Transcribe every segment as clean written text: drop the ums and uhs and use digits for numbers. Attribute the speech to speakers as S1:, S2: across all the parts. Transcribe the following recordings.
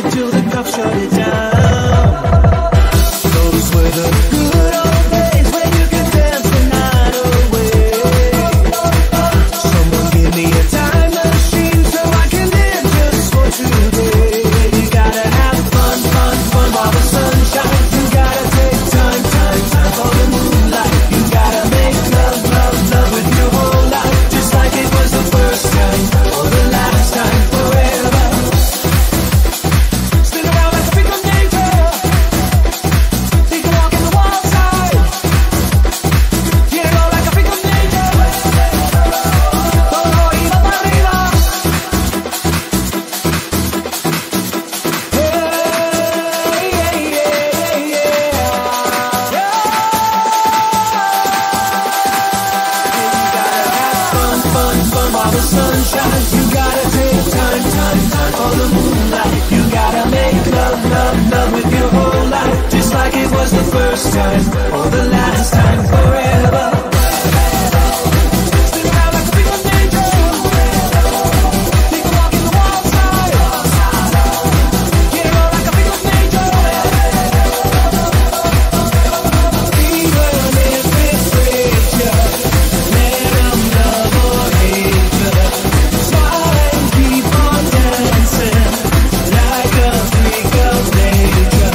S1: it till the cops shut it down. Those were the good old days when you could dance the night away. Someone give me a time machine so I can live just for today. You gotta have fun, fun, fun while the sun shines. You gotta take time, time, time for the moonlight. You gotta make love, love, love with your whole life, just like it was the first time or the last time, forever. Spin around like a freak of nature. Take a walk in the wild side. Get it all like a freak of nature. Todo iba para arriba. While the sun shines, you gotta take time, time, time for the moonlight. You gotta make love, love, love with your whole life, just like it was the first time or the last time, forever. Spin around like a freak of nature. Take a walk in the wild side. Get it all like a freak of nature. Even if it breaks you, let 'em love or hate you. Smile and keep on dancing like a freak of nature.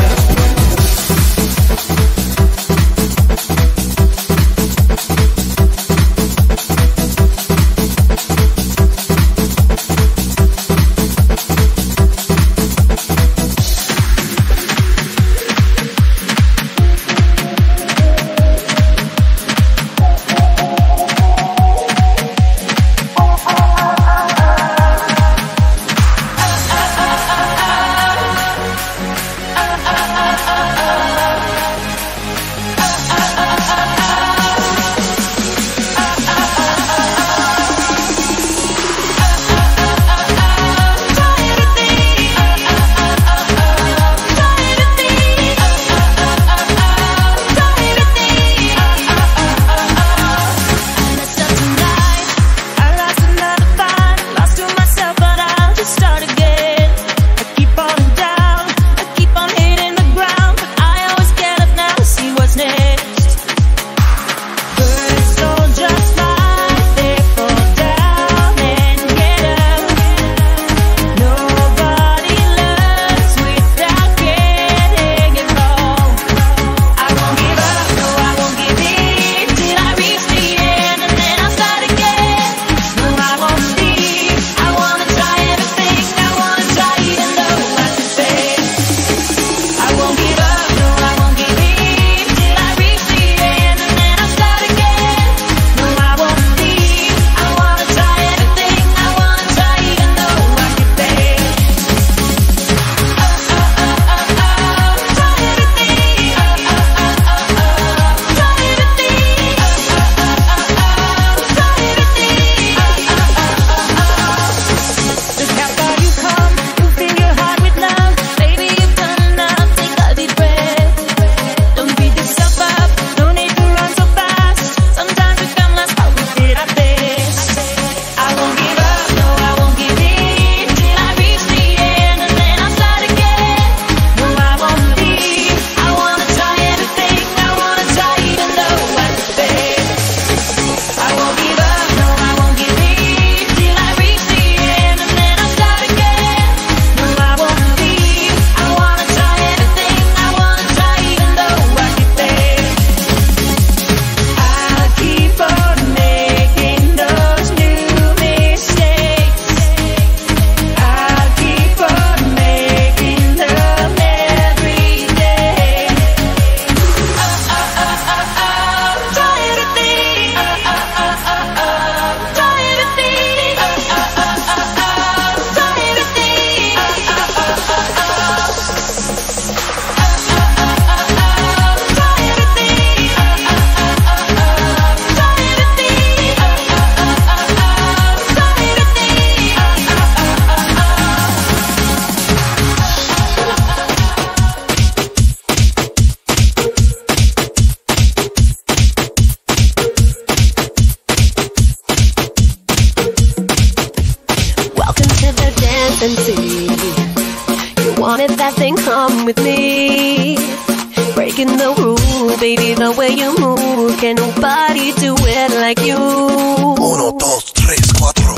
S2: want it fast, then come with me. Breaking the rule, baby, the way you move. Can nobody do it like you?
S3: 1, 2, 3, 4.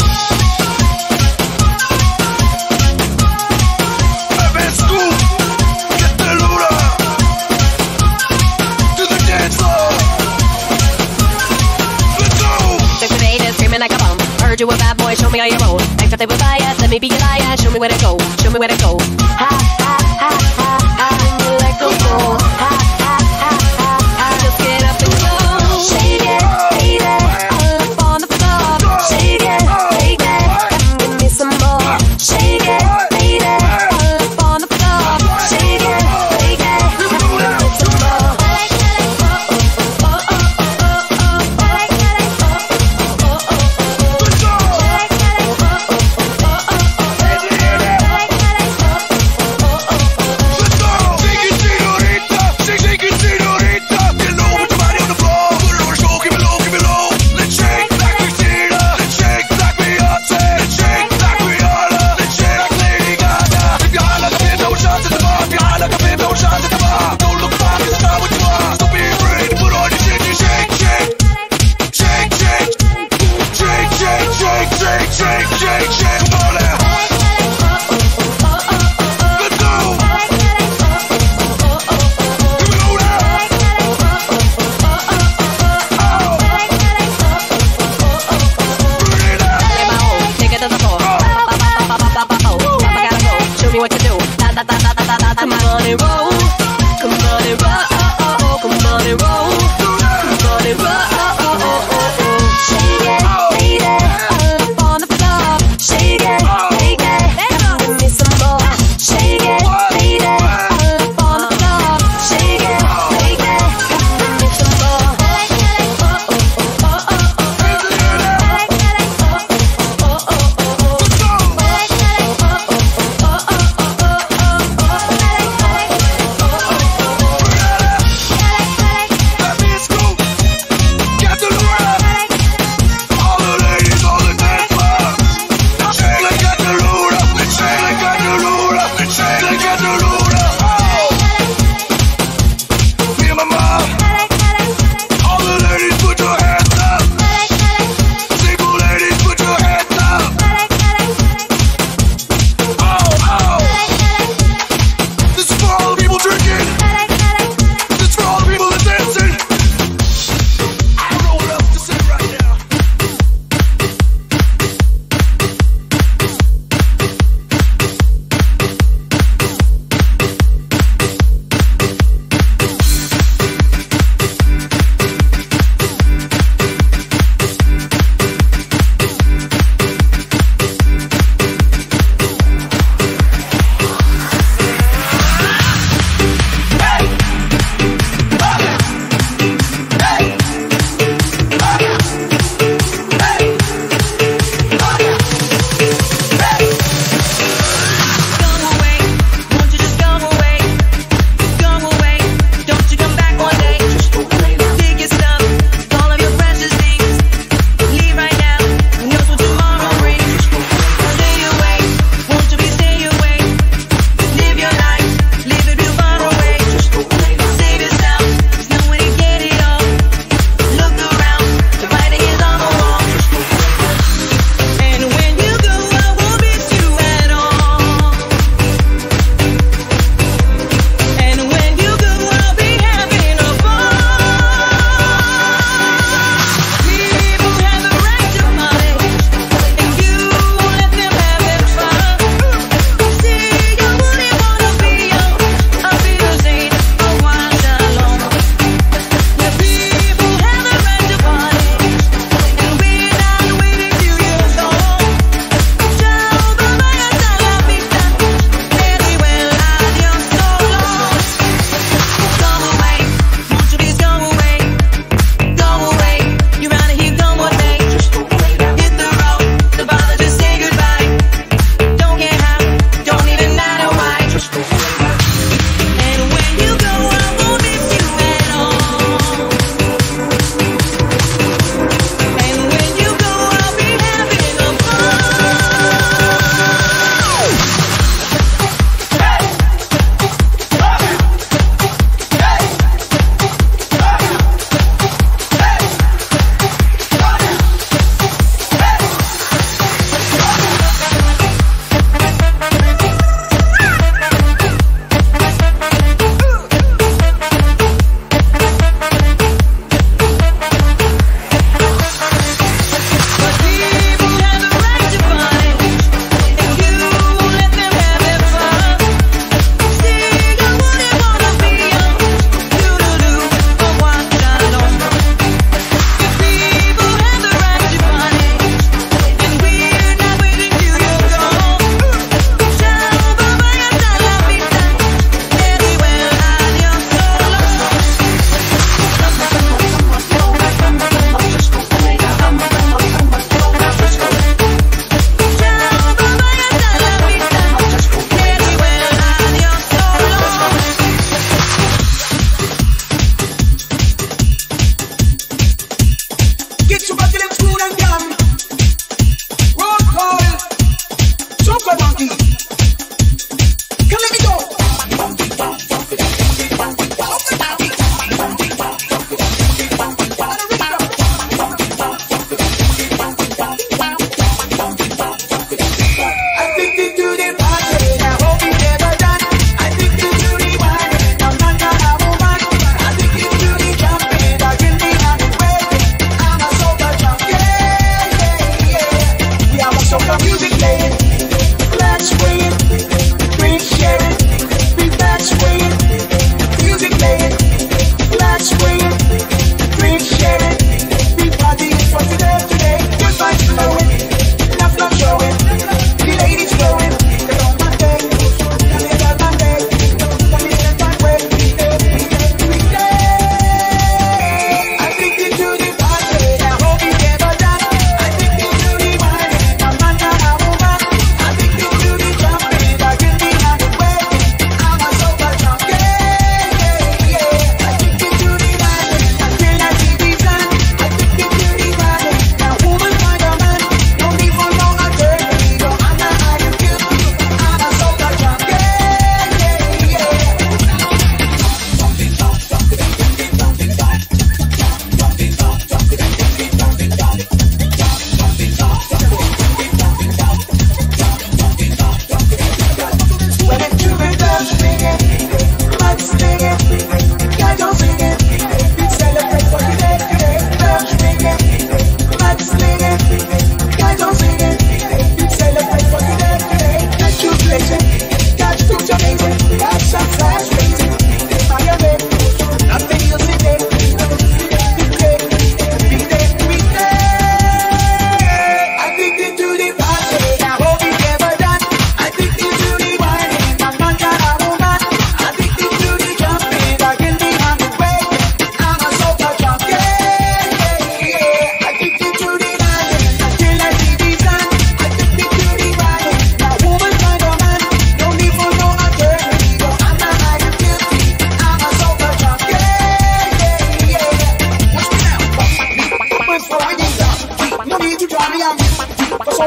S3: Baby, scoop, get the lura to the dance floor. Let's go.
S2: There's a lady screaming like a bomb. Heard you a bad boy, show me how you roll. Act up they were biased, let me be your liar. Show me where to go, show me where to go. Ha, ha, ha, ha, ha, you like a fool. Ha, ha, ha, ha, ha, just get up and go. Shake it, baby, all up on the floor. Shake it, baby, give me some more. Shake it, baby, all up on the floor. Shake it, baby, give me some more. Come on and roll, come on and roll, come on and roll, come on and roll. Shake it, baby, all up on the floor. Shake it, baby, give me some more. Shake it, baby, all up on the floor. Shake it, baby, give me some more.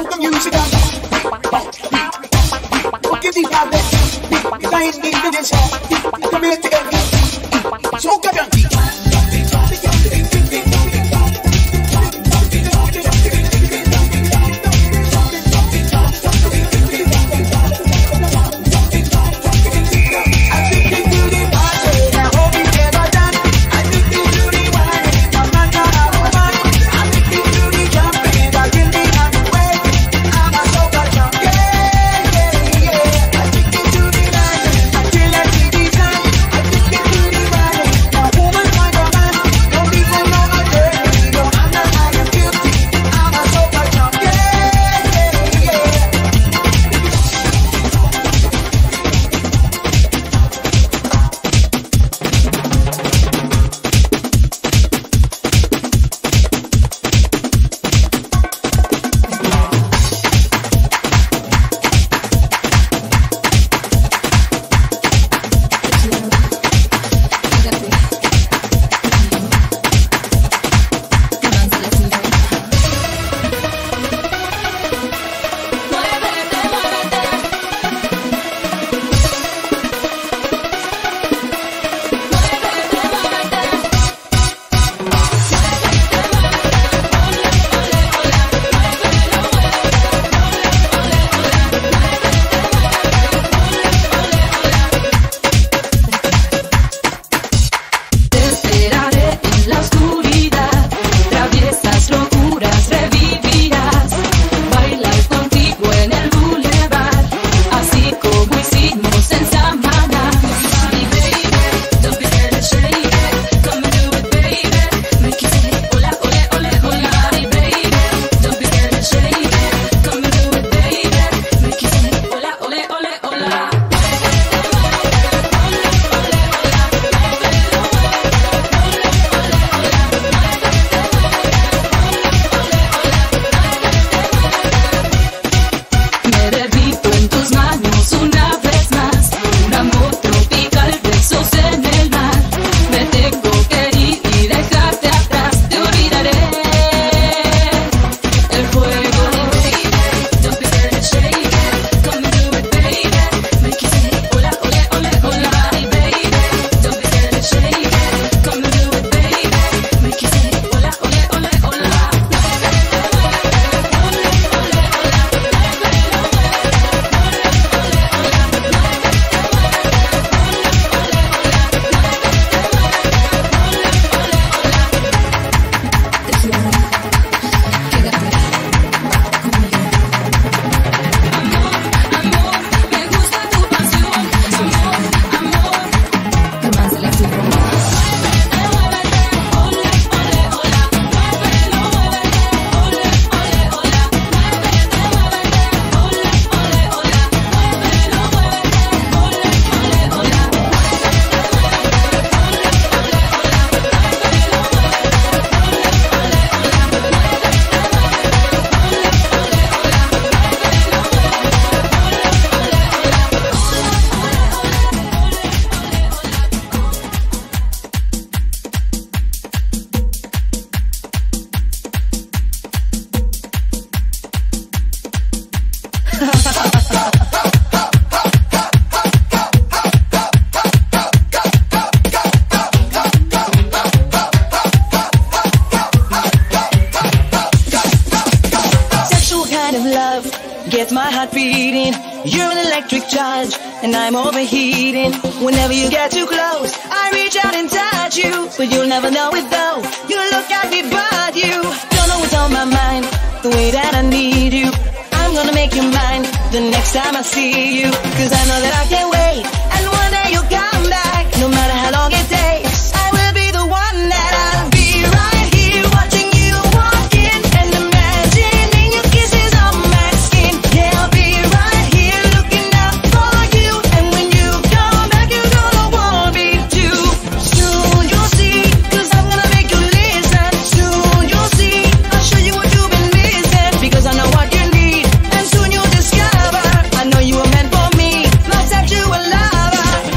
S4: about the music of give these out there. If I ain't leaving this hall, come here to get me. So come on.
S1: Gets my heart beating. You're an electric charge, and I'm overheating. Whenever you get too close, I reach out and touch you, but you'll never know it though. You look at me, but you don't know what's on my mind. The way that I need you, I'm gonna make you mine the next time I see you. 'Cause I know that I can't wait, and one day you'll come back. No matter how long it takes, I will be the one that I'll be right here watching you walk in and imagining your kisses on my skin. Yeah, I'll be right here looking out for you. And when you come back, you're gonna want me too. Soon you'll see, 'cause I'm gonna make you listen. Soon you'll see, I'll show you what you've been missing. Because I know what you need, and soon you'll discover I know you were meant for me, my sexual lover.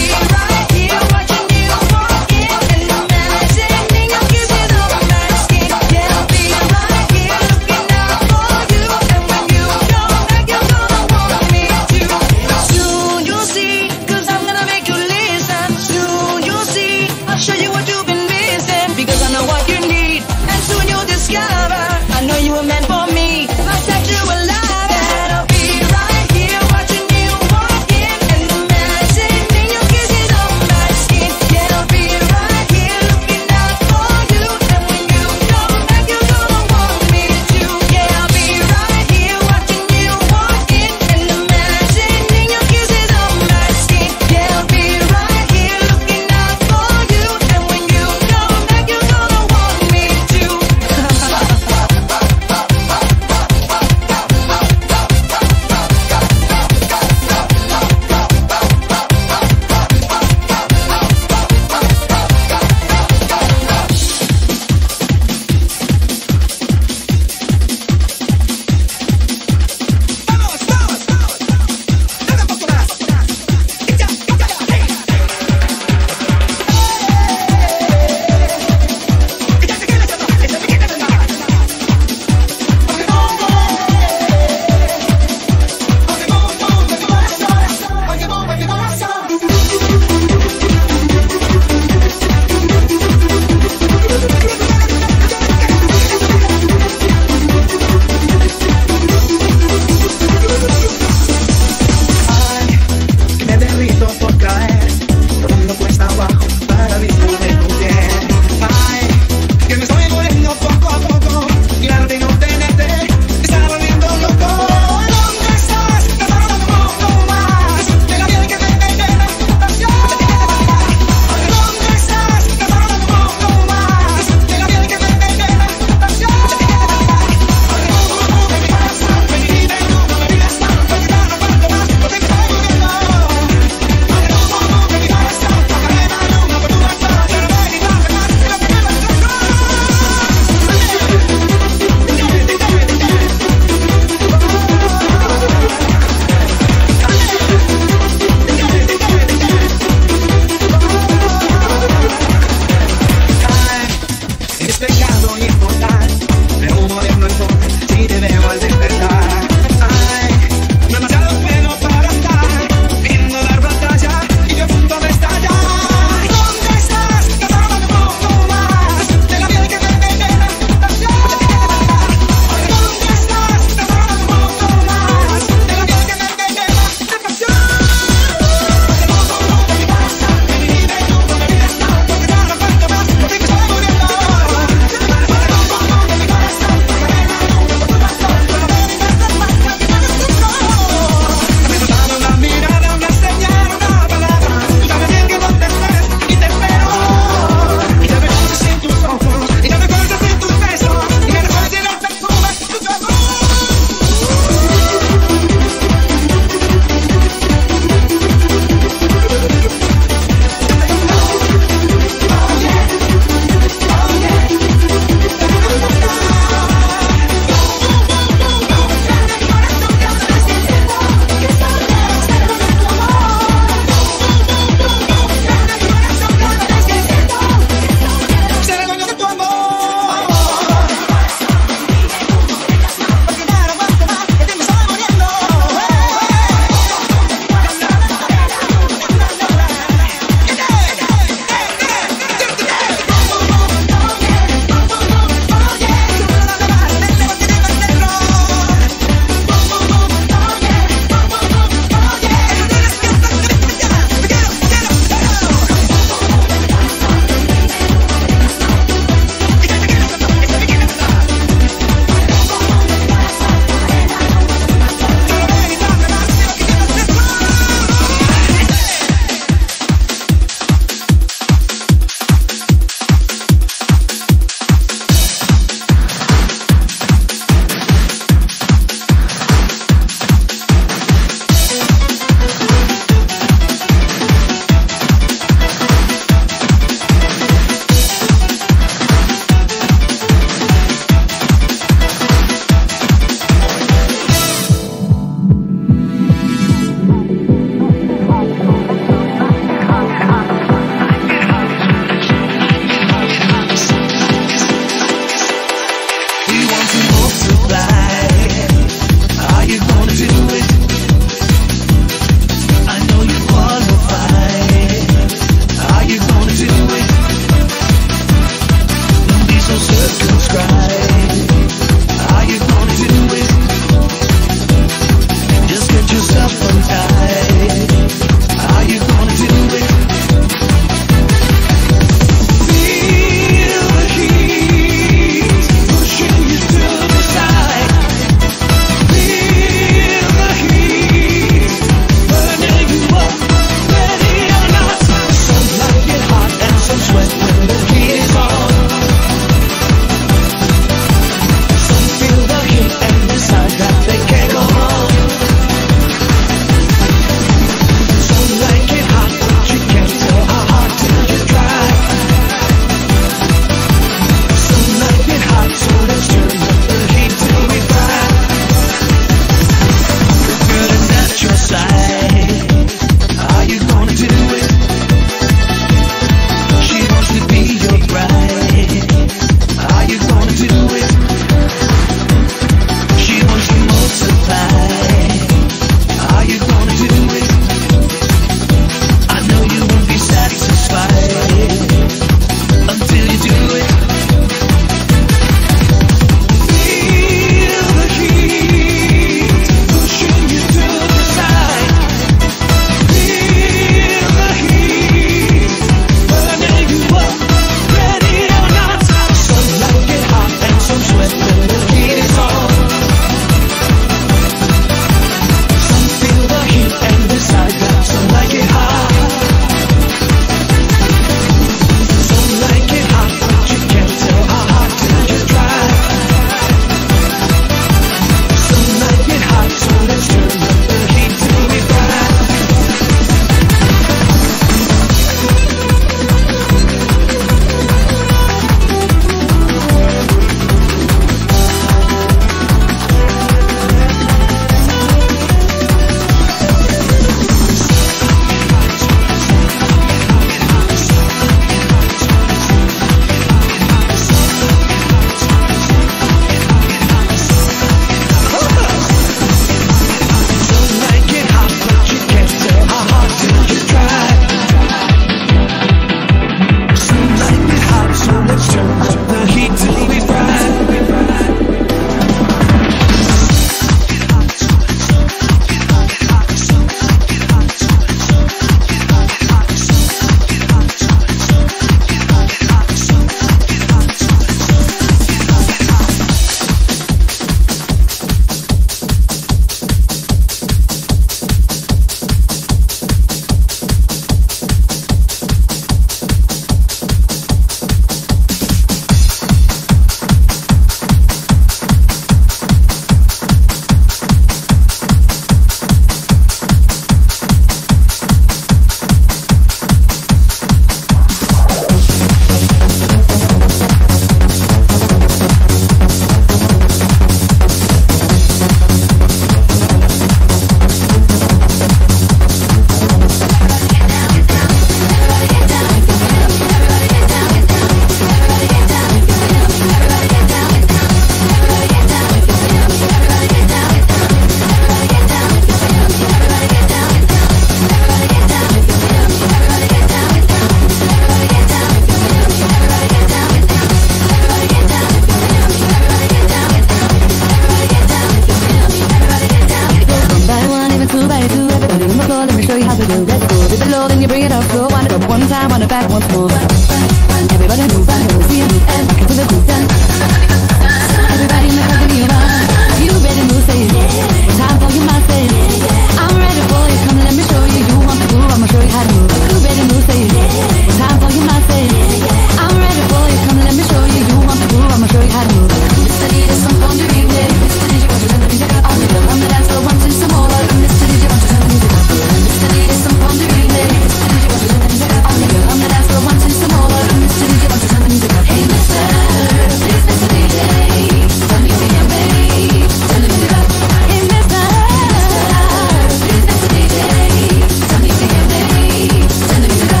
S2: have a go. Let's go. Dip it low, then you bring it up. Go, wind it up one time, wind it back once more. Everybody move, I know, see you move, and back into the groove then. Everybody in the company of us. You ready, move, say yeah. Time for you, my say yeah. I'm ready for you, come let me show you. You want the groove, I'ma show you how to move. You ready, move, say yeah. Time for you, my say yeah. I'm ready for you, come let me show you. You want the groove, I'ma show you how to move. Mr. DJ, some fun to replay. Mr. DJ, want to turn the music up on the floor. On the dance floor, want to some more. Mr. DJ, want to turn the music up. Mr. DJ, some fun to replay. Mr. DJ, want to turn the music up on the floor. On the dance floor, want to some more. Mr. DJ, want to turn the music up. Hey, Mr. Please, Mr. DJ, tell me if you can make. Turn the music up. Hey, Mr. Please, Mr. DJ, tell me if you can make. Turn the music up.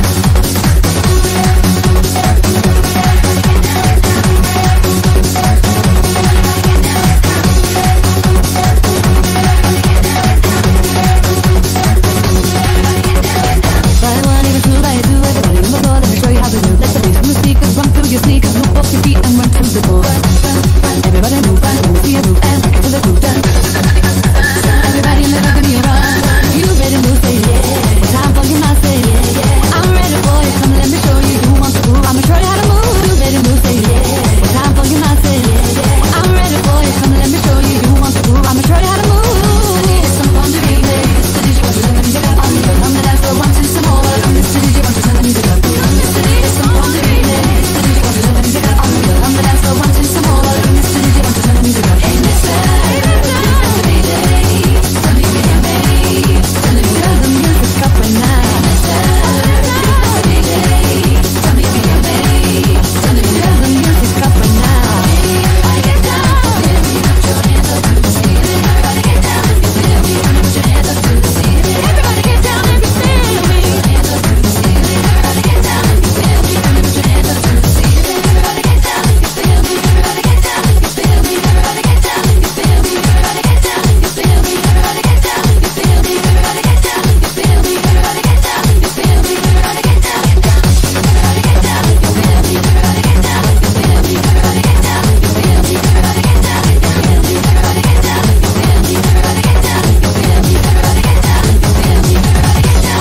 S2: Your sneakers, move off your feet and run to the floor. Everybody move, and move, see you move, and back to the groove then. Everybody in the company around. You ready, move, say yeah. Time for you, my say yeah. I'm ready for you, come let me show you. You want the groove, I'ma show you how to move. You ready, move, say yeah. Time for you, my say yeah. I'm ready for you, come let me show you. You want the groove, I'ma show you how to move. I need some fun to replay. Mr. DJ, want to turn the music up on the floor. On the dance floor, want to some more. Mr. DJ, want to turn the music up. Mr. DJ, some fun to replay. On the dance floor, want to some more. Mr. DJ, want to turn the music up. Hey, Mr. DJ, tell me if you can make. Turn the music up right now. Mr. DJ, tell me if you can make. Turn the music up right now. Everybody get down, put your hands up to the ceiling. Everybody get down if you feel me. Put your hands up to the ceiling. Everybody get down if you feel me. Put your hands up to the ceiling. Everybody get down if you feel me. Put your hands up to the ceiling. Everybody get down if you feel me. Everybody get down if you feel me. Everybody get down if you feel me. Everybody get down if you feel me. Everybody get down if you feel me. Everybody get down if you feel me. Everybody get down if you feel me. Everybody get down. Everybody get down if you feel me. Everybody get down if you feel me. Everybody get down if you feel me. Everybody get down if you feel me. Everybody get down if you feel me. Everybody get down if you feel me. Everybody get down if you feel me. Everybody get down.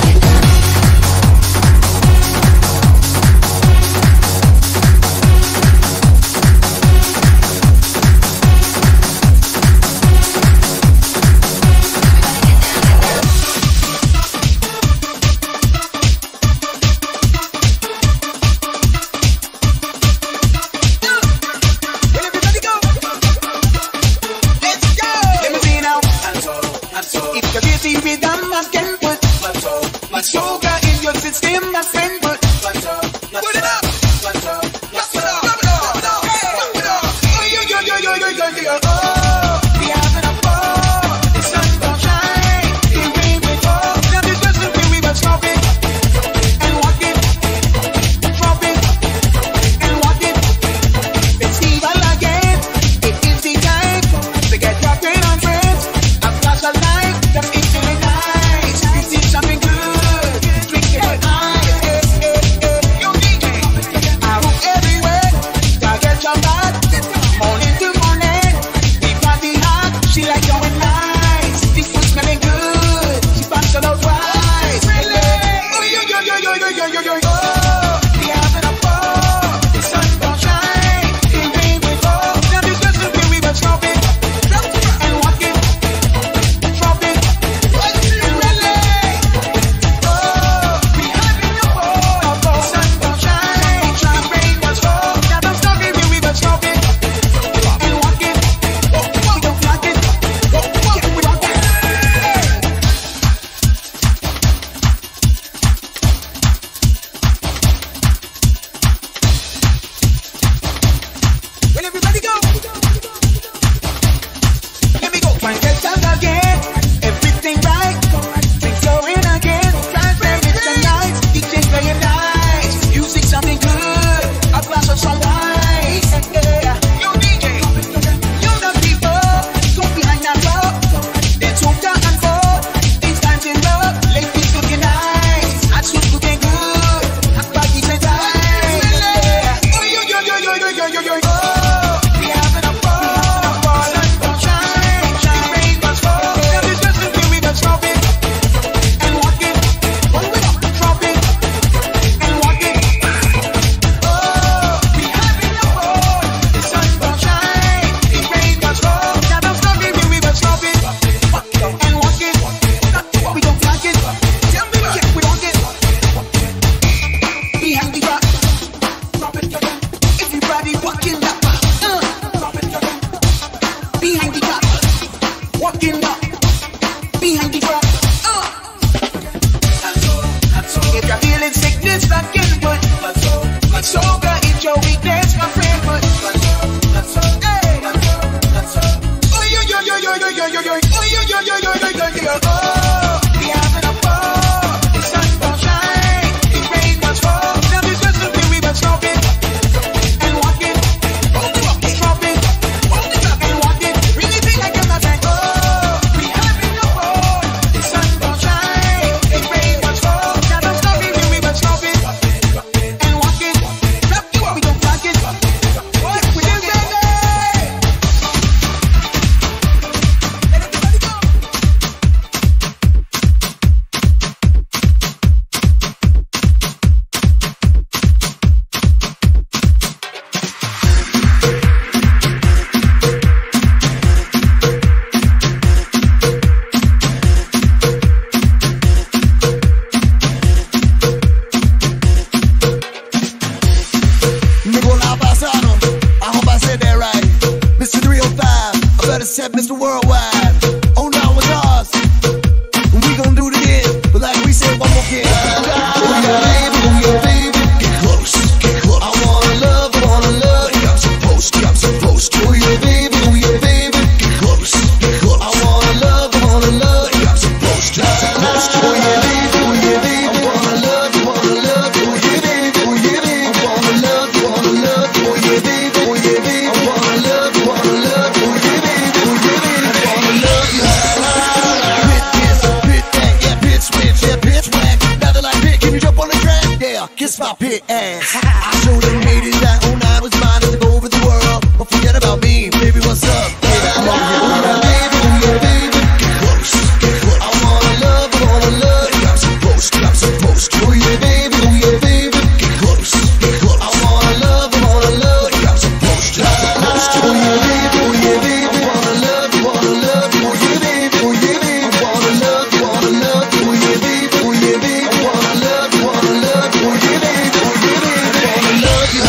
S4: If you're busy with them, I can put my yoga in your system, my friend. Put it up. We having a ball. The sun don't shine. The rain will fall. Now this just the way we were stopping and walking, dropping and walking. Festival again. It is the time to get rocking on friends. A flash of light just into the night. You see something good. Drink it high. business again, but sober is your weakness, my friend. But hey, oh yo yo yo yo yo yo yo yo, oh yo yo yo yo yo yo yo. Oh, we having a ball. The sun don't shine, the rain must fall. Now this is the way we must stop it and walk it, drop it and walk it. Really feel like I'm not like, oh, we having a ball. The sun don't shine, the rain must fall. Now don't stop it, we must stop it and walk it. Stop it, we don't block it. What we do, baby?
S3: Nicola Bassano, I hope I said that right. Mr. 305, I better said Mr. Worldwide. Oh, now it's ours. We gon' do it again, but like we said, one more again. Oh yeah, baby, get close, get close. I wanna love, like I'm supposed to, I'm supposed to. Oh yeah, baby, get close, get close. I wanna love, like I'm supposed to, I'm supposed to. Oh yeah, baby, I wanna love, oh yeah, baby, I wanna love, oh yeah, baby, I wanna love, oh yeah, baby, I wanna love you. Pit this, pit that, yeah, pit switch, yeah, pitch whack. Now they're like, pit, can you jump on the track? Yeah, kiss my pit ass. I showed them haters that 09 was mine to go over the world. But forget about me, baby, what's up? Baby, I'm on you, baby, get close, get close. I wanna love, like I'm supposed to, I'm supposed to. Oh yeah, baby, get close, get close. I wanna love, like I'm supposed to, I'm supposed to. Oh yeah, baby, I wanna love, oh yeah, baby, I wanna love, oh yeah, baby, I wanna love, oh yeah, baby, I wanna love you.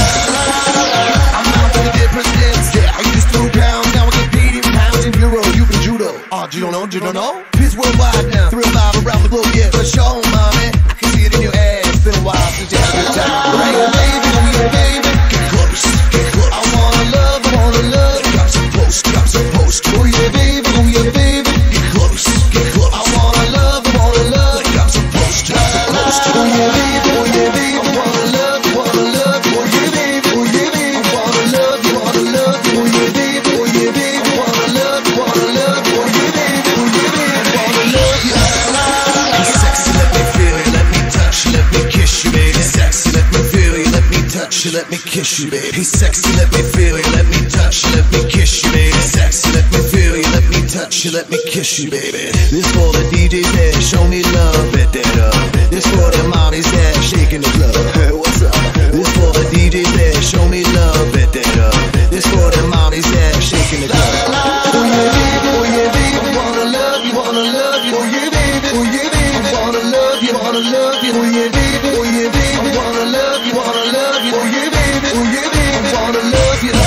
S3: I'm out for the different steps, yeah. I used to throw down, now I get paid in pounds and euro. You can judo. Oh, you don't know? Biz worldwide now, 305 around the globe, yeah. For sure, mommy, I can see it in your ass. It's been a while since you had a good time. Right, baby, get close, get close. I wanna love, like I'm supposed to, I'm supposed to. Oh yeah, baby, get close, get close. I wanna love, like I'm supposed to, I'm supposed to. Oh yeah, baby, I wanna love, oh yeah, baby, I wanna love, oh yeah, baby, I wanna love, oh yeah, baby, I wanna love you. He's sexy, let me feel you, let me touch you, let me kiss you, baby. Sexy, let me feel you, let me touch you, let me kiss you, baby. He's sexy, let me feel you, let me touch you, let me kiss you, baby. Sexy, let me feel you, let me touch you, let me kiss you, baby. This for the DJs that show me love, bet that up. This for the mommies that shaking the club. Hey, what's up? This for the DJs that show me love, bet that up. This for the mommies that shaking the club. Oh yeah, baby, wanna love you, oh yeah, baby, I wanna love you, oh yeah, baby, I wanna love you, oh yeah, baby, I wanna love you.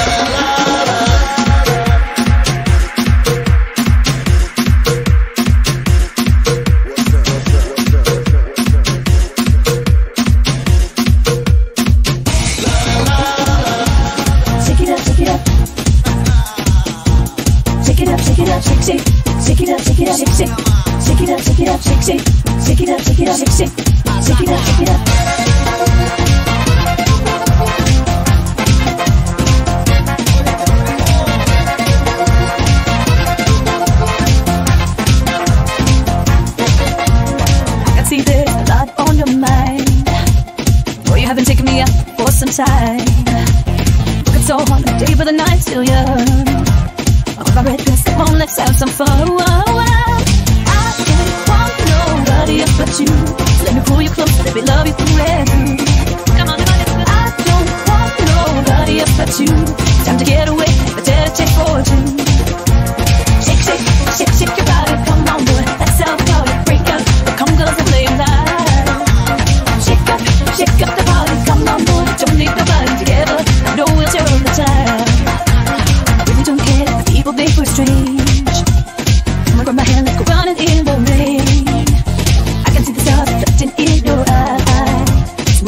S5: Time. Working so hard the day for the night, still young. I'll grab a dress, come on, let's have some fun. Whoa, whoa. I can't want nobody else but you. So let me pull you close, let me love you forever. Come on, I don't want nobody else but you. Time to get away, let's take for two. Shake, shake, shake, shake your body, come on, boy. Let's have a party, break out the congas and play live. Shake up the body, come on, boy. Don't need nobody together. I know it's your own time. I really don't care if people think we're strange. Come on, grab my hand, let's go running in the rain. I can see the stars reflecting in your eyes.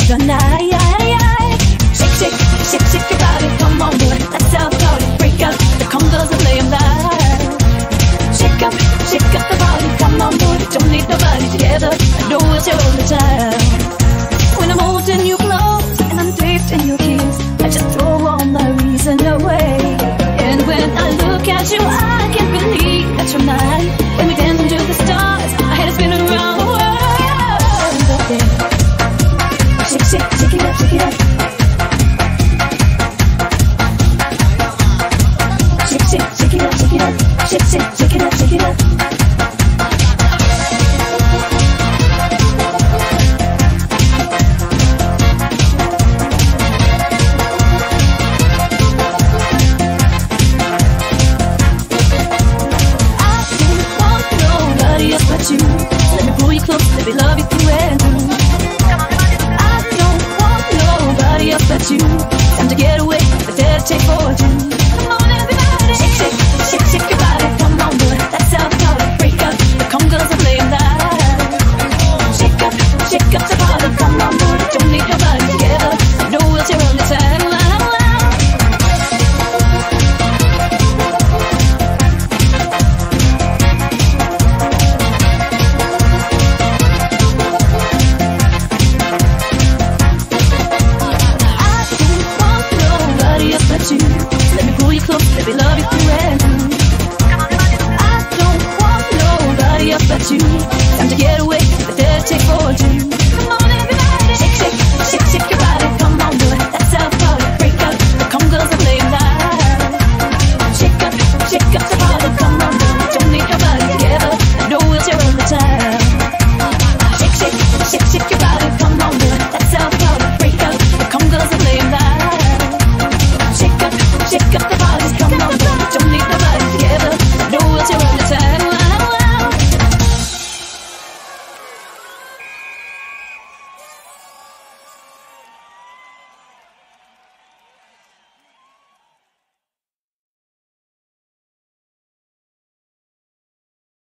S5: the night. Shake, shake, shake, shake your body, come on, boy. Let's have a party, break up the congas and lay 'em down. Shake up the body, come on, boy. Don't need nobody together. I know it's your only time. When I'm holding you close and I'm draped in your kiss, I just throw all my reason away. And when I look at you, I can't believe that you're mine. When we dance into the stars, my head is spinning around the world. Shake, shake, shake it up, shake it up. Shake, shake, shake it up, shake it up. Shake, shake, shake it up, shake it up. You. Let me pull you close, let me love you through and through. I don't want nobody else but you. Time to get away, but dare to take for you. Come on, everybody, shake, shake, shake, shake your body. Come on, boy, let's have a party. Break up the congas and play live. Shake up the body. Come on, boy, don't need nobody together. I know it's your only time. Let me pull you close, let me love you through and through. I don't want nobody else but you. Time to get away, but dare to take for you.